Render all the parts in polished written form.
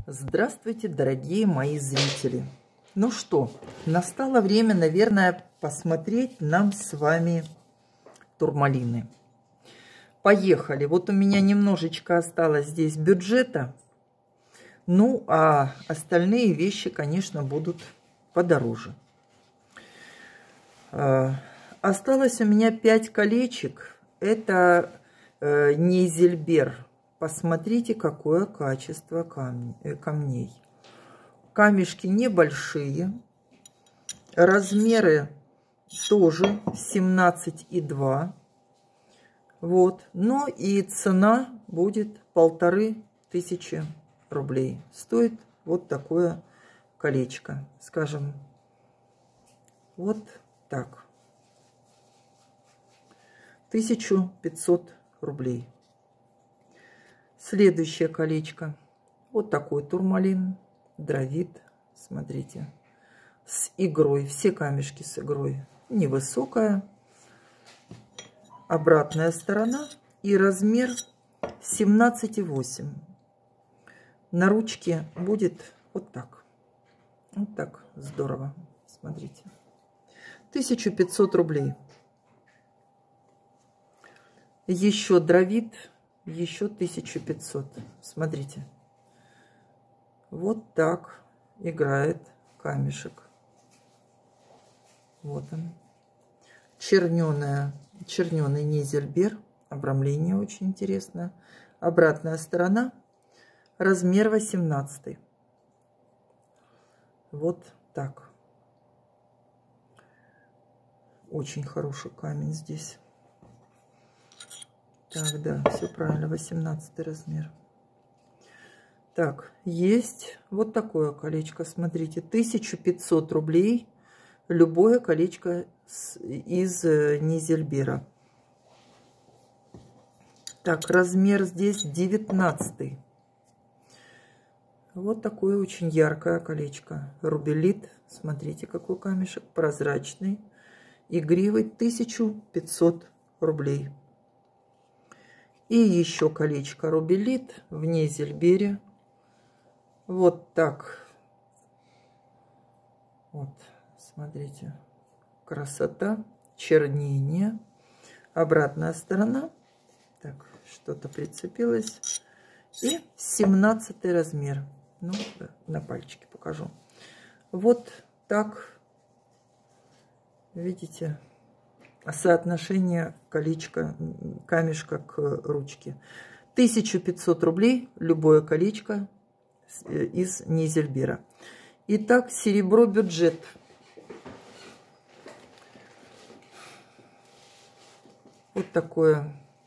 Здравствуйте, дорогие мои зрители! Ну что, настало время, наверное, посмотреть нам с вами турмалины. Поехали! Вот у меня немножечко осталось здесь бюджета. Ну, а остальные вещи, конечно, будут подороже. Осталось у меня 5 колечек. Это Нейзельбер. Посмотрите, какое качество камней. Камешки небольшие. Размеры тоже 17,2. Вот. Но и цена будет 1500 рублей. Стоит вот такое колечко. Скажем, вот так. 1500 рублей. Следующее колечко. Вот такой турмалин. Дровит. Смотрите. С игрой. Все камешки с игрой. Невысокая. Обратная сторона. И размер 17,8. На ручке будет вот так. Вот так. Здорово. Смотрите. 1500 рублей. Еще дровит. Еще 1500. Смотрите. Вот так играет камешек. Вот он. Черненый Нейзельбер. Обрамление очень интересное. Обратная сторона. Размер 18. Вот так. Очень хороший камень здесь. Так, да, все правильно, 18 размер. Так, есть вот такое колечко, смотрите, 1500 рублей. Любое колечко из Нейзельбера. Так, размер здесь 19. Вот такое очень яркое колечко. Рубелит, смотрите, какой камешек, прозрачный. Игривый, 1500 рублей. И еще колечко рубелит в Нейзельбере. Вот так. Вот, смотрите. Красота. Чернение. Обратная сторона. Так, что-то прицепилось. И 17 размер. Ну, на пальчике покажу. Вот так. Видите? Соотношение колечка, камешка к ручке. 1500 рублей любое колечко из Нейзельбера. Итак, серебро бюджет. Вот такое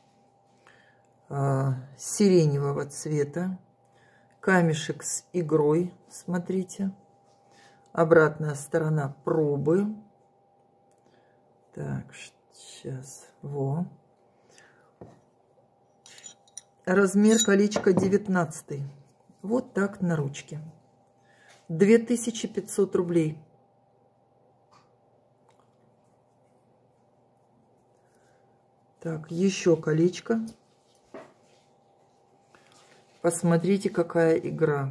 сиреневого цвета. Камешек с игрой, смотрите. Обратная сторона пробы. Так, сейчас. Во. Размер колечка 19. Вот так на ручке. 2500 рублей. Так, еще колечко. Посмотрите, какая игра.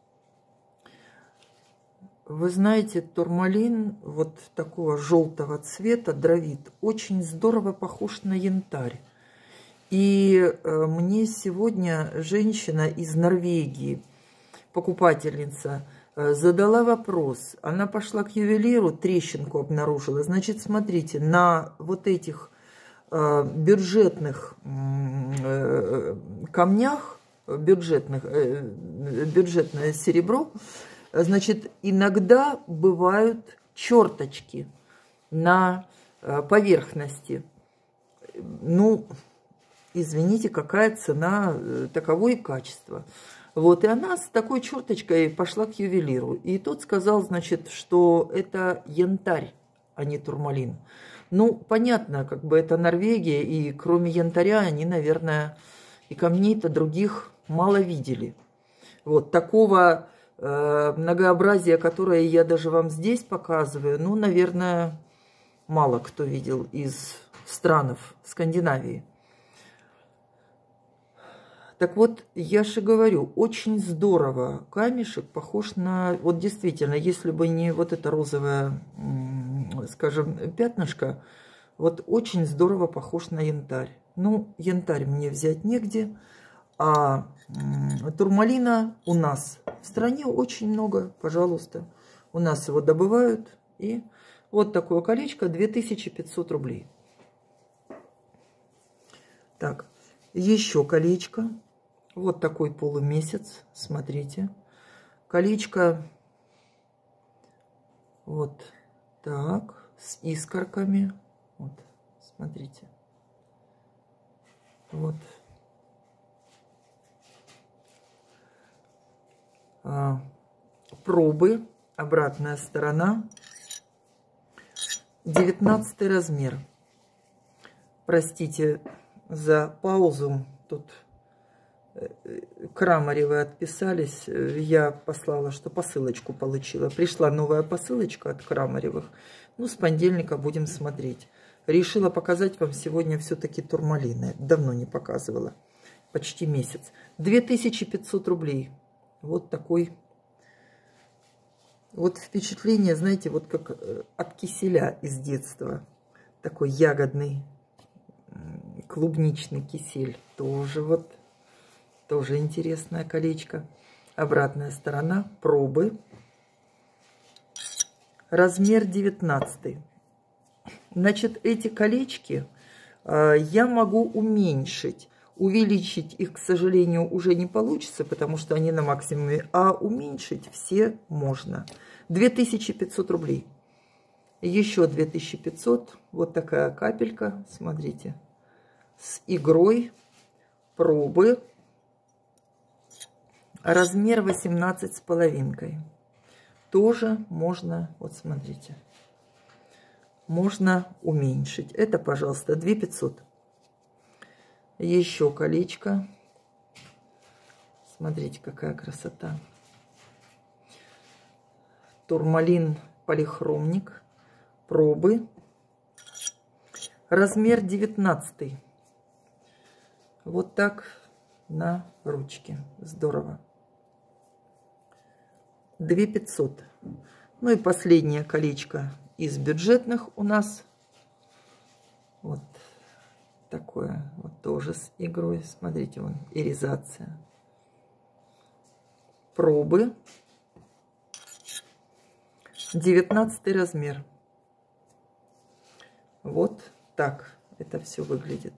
Вы знаете, турмалин вот такого желтого цвета, дровит, очень здорово похож на янтарь. И мне сегодня женщина из Норвегии, покупательница, задала вопрос. Она пошла к ювелиру, трещинку обнаружила. Значит, смотрите, на вот этих бюджетных камнях, бюджетное серебро, значит, иногда бывают черточки на поверхности. Ну, извините, какая цена, таково и качество. Вот, и она с такой черточкой пошла к ювелиру. И тот сказал, значит, что это янтарь, а не турмалин. Ну, понятно, как бы это Норвегия, и кроме янтаря они, наверное, и камней-то других мало видели. Вот, такого многообразия, которое я даже вам здесь показываю, ну, наверное, мало кто видел из стран Скандинавии. Так вот, я же говорю, очень здорово. Камешек похож на... Вот действительно, если бы не вот это розовое, скажем, пятнышко, вот очень здорово похож на янтарь. Ну, янтарь мне взять негде, а турмалина у нас в стране очень много, пожалуйста. У нас его добывают. И вот такое колечко 2500 рублей. Так, еще колечко. Вот такой полумесяц, смотрите. Колечко вот так, с искорками. Вот, смотрите. Вот. Пробы, обратная сторона. 19 размер. Простите за паузу. Тут Крамаревы отписались. Я послала, что посылочку получила. Пришла новая посылочка от Крамаревых. Ну, с понедельника будем смотреть. Решила показать вам сегодня все-таки турмалины. Давно не показывала. Почти месяц. 2500 рублей. Вот такой. Вот впечатление, знаете, вот как от киселя из детства. Такой ягодный, клубничный кисель. Тоже вот, тоже интересное колечко. Обратная сторона, пробы. Размер 19. Значит, эти колечки я могу уменьшить. Увеличить их, к сожалению, уже не получится, потому что они на максимуме. А уменьшить все можно. 2500 рублей. Еще 2500. Вот такая капелька. Смотрите. С игрой. Пробы. Размер 18,5. Тоже можно, вот смотрите. Можно уменьшить. Это, пожалуйста, 2500. Еще колечко. Смотрите, какая красота. Турмалин полихромник. Пробы. Размер 19. Вот так на ручке. Здорово. 2500. Ну и последнее колечко из бюджетных у нас. Вот. Такое вот тоже с игрой. Смотрите, вон, иризация. Пробы. 19 размер. Вот так это все выглядит.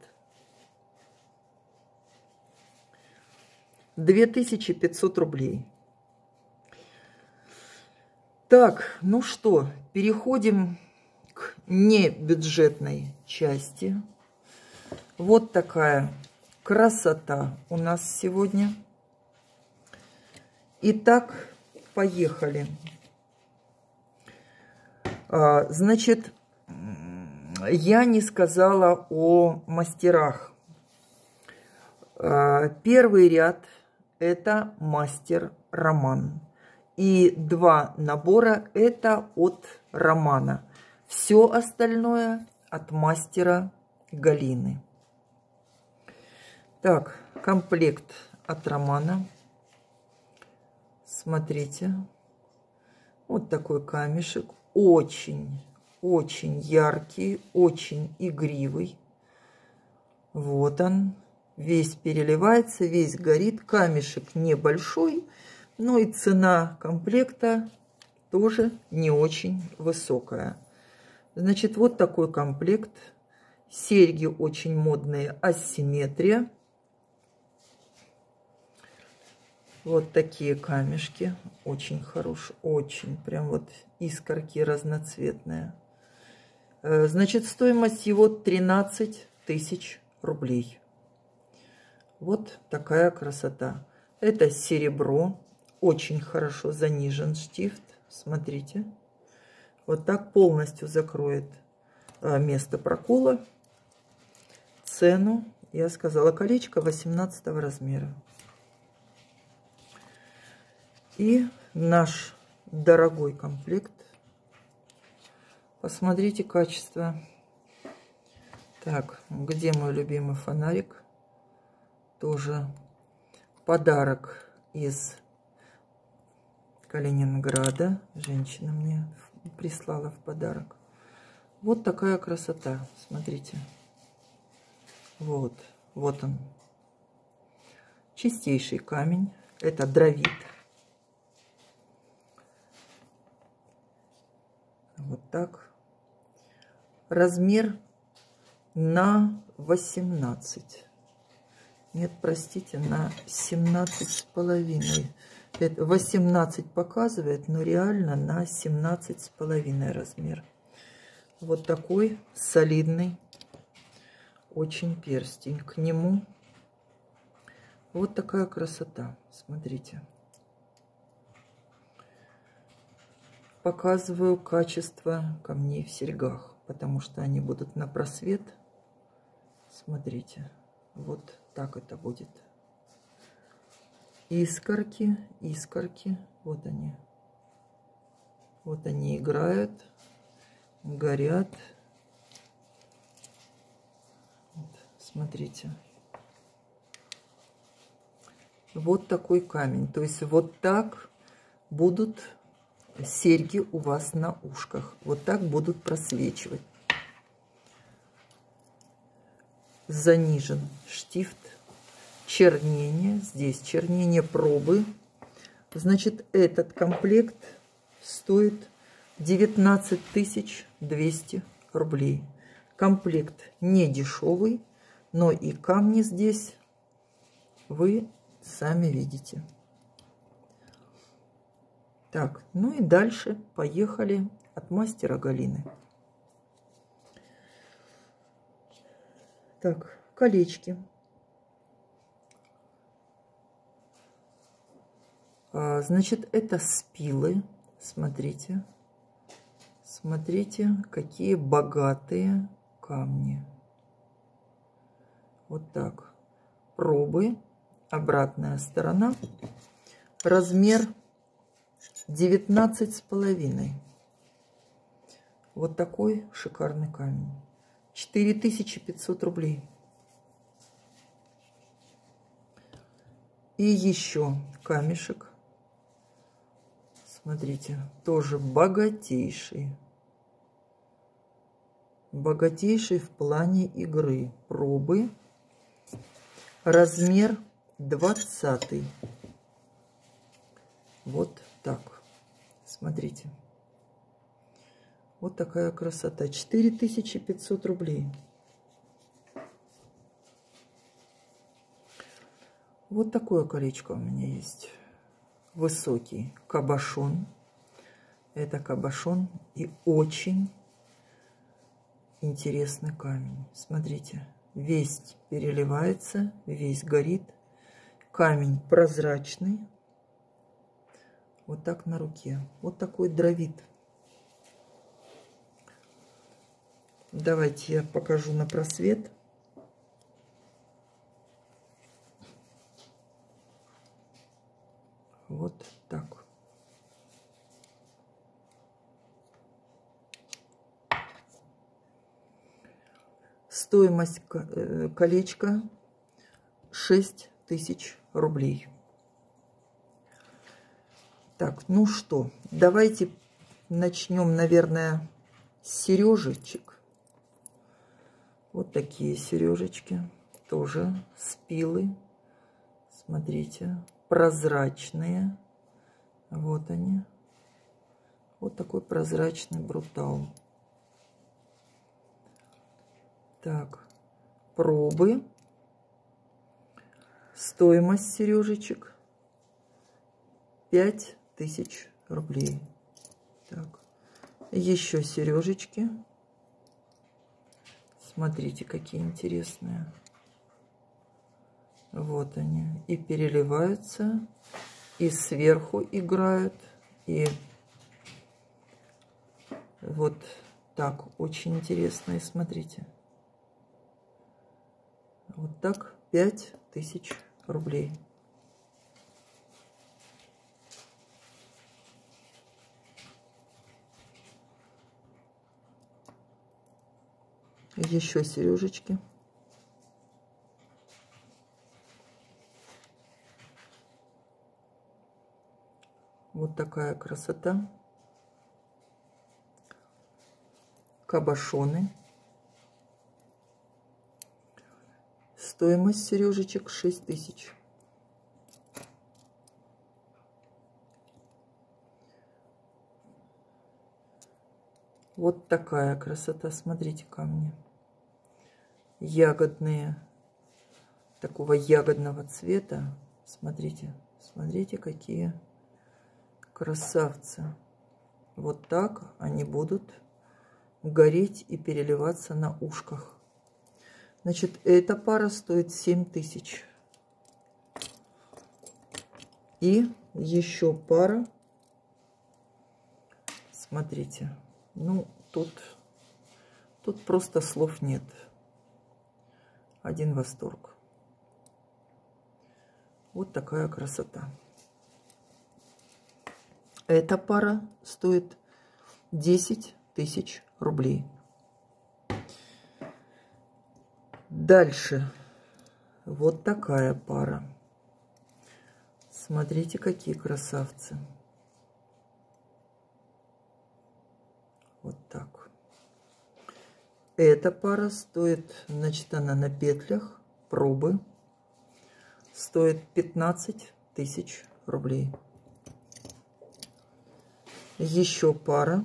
2500 рублей. Так, ну что, переходим к небюджетной части. Вот такая красота у нас сегодня. Итак, поехали. Значит, я не сказала о мастерах. Первый ряд – это мастер Роман. И 2 набора – это от Романа. Все остальное от мастера Галины. Так, комплект от Романа. Смотрите. Вот такой камешек. Очень яркий, очень игривый. Вот он. Весь переливается, весь горит. Камешек небольшой. Ну и цена комплекта тоже не очень высокая. Значит, вот такой комплект. Серьги очень модные, асимметрия. Вот такие камешки. Очень хорошие, очень. Прям вот искорки разноцветные. Значит, стоимость его 13 тысяч рублей. Вот такая красота. Это серебро. Очень хорошо занижен штифт. Смотрите. Вот так полностью закроет место прокола. Цену, я сказала, колечко 18 размера. И наш дорогой комплект. Посмотрите качество. Так, где мой любимый фонарик? Тоже подарок из Калининграда. Женщина мне прислала в подарок. Вот такая красота. Смотрите. Вот. Вот он. Чистейший камень. Это дровит. Вот так. Размер на 18. Нет, простите, на 17,5. Это 18 показывает, но реально на 17,5 размер. Вот такой солидный очень перстень. К нему вот такая красота. Смотрите. Показываю качество камней в серьгах, потому что они будут на просвет. Смотрите. Вот так это будет. Искорки, искорки. Вот они. Вот они играют, горят. Вот, смотрите. Вот такой камень. То есть вот так будут серьги у вас на ушках. Вот так будут просвечивать. Занижен штифт. Чернение. Здесь чернение пробы. Значит, этот комплект стоит 19 200 рублей. Комплект не дешевый, но и камни здесь вы сами видите. Так, ну и дальше поехали от мастера Галины. Так, колечки. Значит, это спилы. Смотрите. Смотрите, какие богатые камни. Вот так. Пробы. Обратная сторона. Размер 19,5. Вот такой шикарный камень. 4500 рублей. И еще камешек. Смотрите, тоже богатейший. Богатейший в плане игры. Пробы. Размер 20. Вот так. Смотрите. Вот такая красота. 4500 рублей. Вот такое колечко у меня есть. Высокий кабошон. Это кабошон и очень интересный камень. Смотрите, весь переливается, весь горит. Камень прозрачный. Вот так на руке. Вот такой дровит. Давайте я покажу на просвет. Вот так. Стоимость колечка 6000 рублей. Так, ну что, давайте начнем, наверное, с сережечек. Вот такие сережечки, тоже спилы. Смотрите, прозрачные. Вот они. Вот такой прозрачный брутал. Так, пробы. Стоимость сережечек 5000 рублей. Так, еще сережечки. Смотрите, какие интересные. Вот они. И переливаются, и сверху играют, и вот так. Очень интересные, смотрите. Вот так 5000 рублей. Еще сережечки. Вот такая красота. Кабошоны. Стоимость сережечек 6000. Вот такая красота. Смотрите камни. Ягодные. Такого ягодного цвета. Смотрите. Смотрите, какие красавцы. Вот так они будут гореть и переливаться на ушках. Значит, эта пара стоит 7000. И еще пара. Смотрите. Ну, тут просто слов нет. Один восторг. Вот такая красота. Эта пара стоит 10 000 рублей. Дальше. Вот такая пара. Смотрите, какие красавцы. Вот так. Эта пара стоит, значит, она на петлях, пробы. Стоит 15 000 рублей. Еще пара.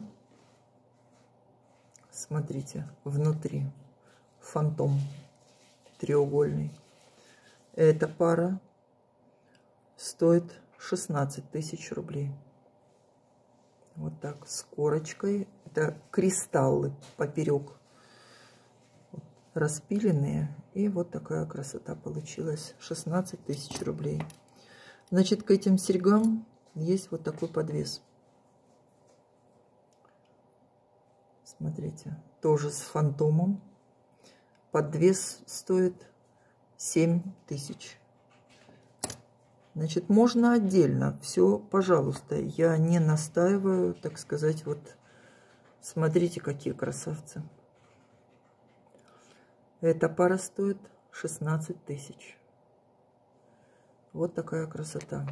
Смотрите, внутри фантом треугольный. Эта пара стоит 16 000 рублей. Вот так, с корочкой. Это кристаллы поперек распиленные. И вот такая красота получилась. 16 000 рублей. Значит, к этим серьгам есть вот такой подвес. Смотрите, тоже с фантомом. Подвес стоит 7000. Значит, можно отдельно. Все, пожалуйста. Я не настаиваю, так сказать, вот смотрите, какие красавцы. Эта пара стоит 16 000. Вот такая красота.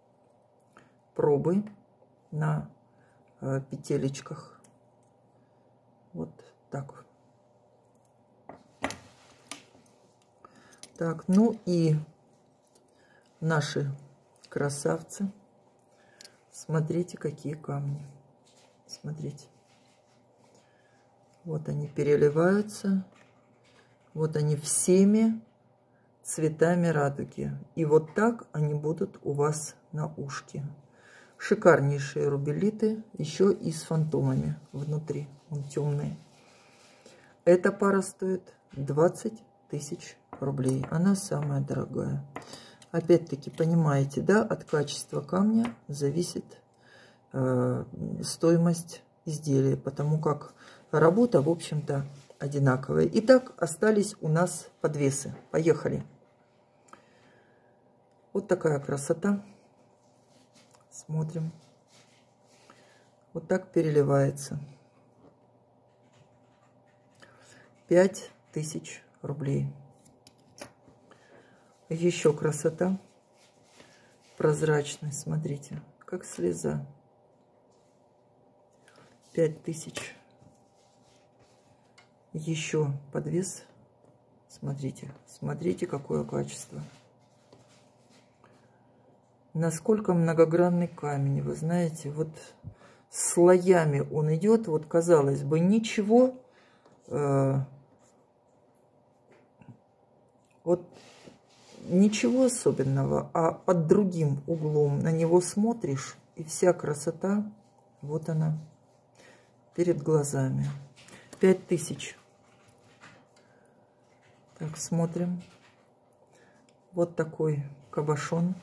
Пробы на петелечках. Вот так. Так, ну и наши красавцы. Смотрите, какие камни. Смотрите. Вот они переливаются. Вот они всеми цветами радуги. И вот так они будут у вас на ушке. Шикарнейшие рубелиты. Еще и с фантомами внутри. Он темные. Эта пара стоит 20 000 рублей. Она самая дорогая. Опять-таки, понимаете, да, от качества камня зависит стоимость изделия, потому как работа, в общем-то, одинаковая. Итак, остались у нас подвесы. Поехали. Вот такая красота. Смотрим. Вот так переливается. 5000 рублей. Еще красота. Прозрачный, смотрите, как слеза. 5000. Еще подвес. Смотрите, смотрите, какое качество. Насколько многогранный камень, вы знаете, вот слоями он идет, вот казалось бы, ничего, вот ничего особенного, а под другим углом на него смотришь, и вся красота, вот она, перед глазами. 5000. Так, смотрим. Вот такой кабошон.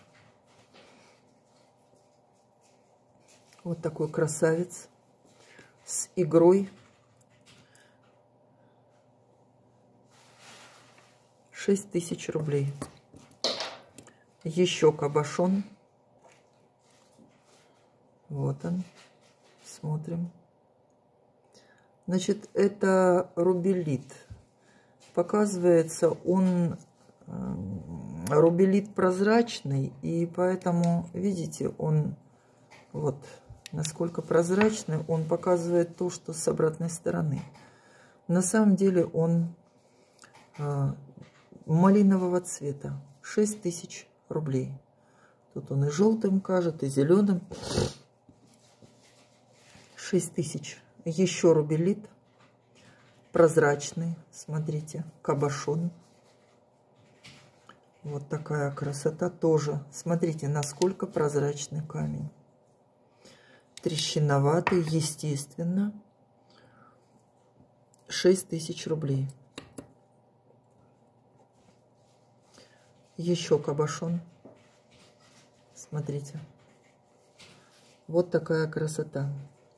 Вот такой красавец с игрой. 6000 рублей. Еще кабошон. Вот он. Смотрим. Значит, это рубелит. Показывается, он рубелит прозрачный, и поэтому, видите, он Вот насколько прозрачный, он показывает то, что с обратной стороны. На самом деле он малинового цвета, 6000 рублей. Тут он и желтым кажет, и зеленым. 6000. Еще рубелит, прозрачный, смотрите, кабошон. Вот такая красота тоже. Смотрите, насколько прозрачный камень. Трещиноватый, естественно. 6000 рублей. Еще кабошон. Смотрите. Вот такая красота.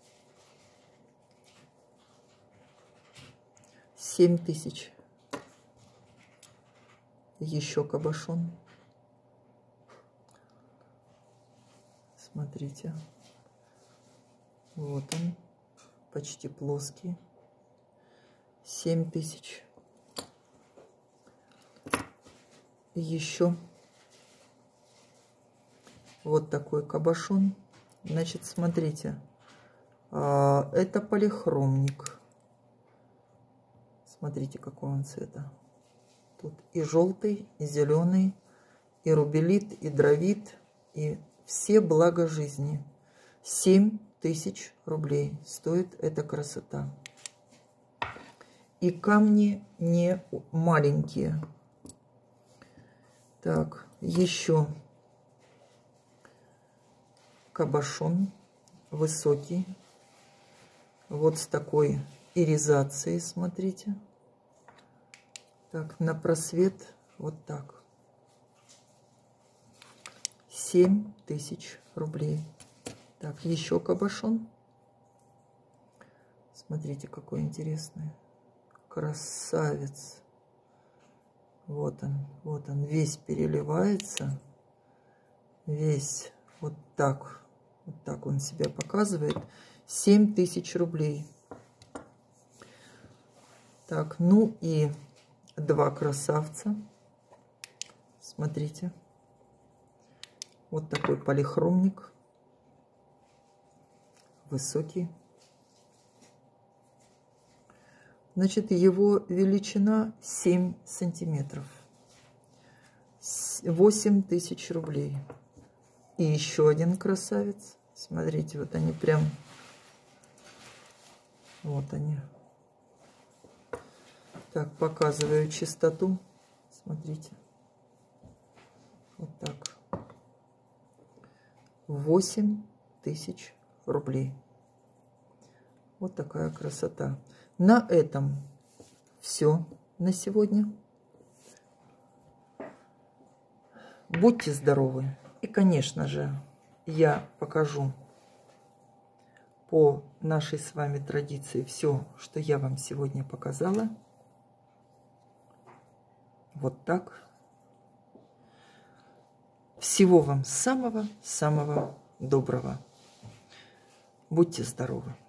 7000. Еще кабошон. Смотрите. Вот он. Почти плоский. 7000. Еще вот такой кабошон. Значит, смотрите. Это полихромник. Смотрите, какого он цвета. Тут и желтый, и зеленый, и рубелит, и дровит, и все блага жизни. 7000 рублей стоит эта красота. И камни не маленькие. Так, еще кабошон высокий. Вот с такой иризацией, смотрите. Так, на просвет вот так. 7000 рублей. Так, еще кабошон. Смотрите, какой интересный. Красавец. Вот он весь переливается. Весь вот так он себя показывает. 7000 рублей. Так, ну и два красавца. Смотрите. Вот такой полихромник. Высокий. Значит, его величина 7 сантиметров. 8000 рублей. И еще один красавец. Смотрите, вот они прям... Вот они. Так, показываю чистоту. Смотрите. Вот так. 8000 рублей. Вот такая красота. На этом все на сегодня. Будьте здоровы. И, конечно же, я покажу по нашей с вами традиции все, что я вам сегодня показала. Вот так. Всего вам самого-самого доброго. Будьте здоровы.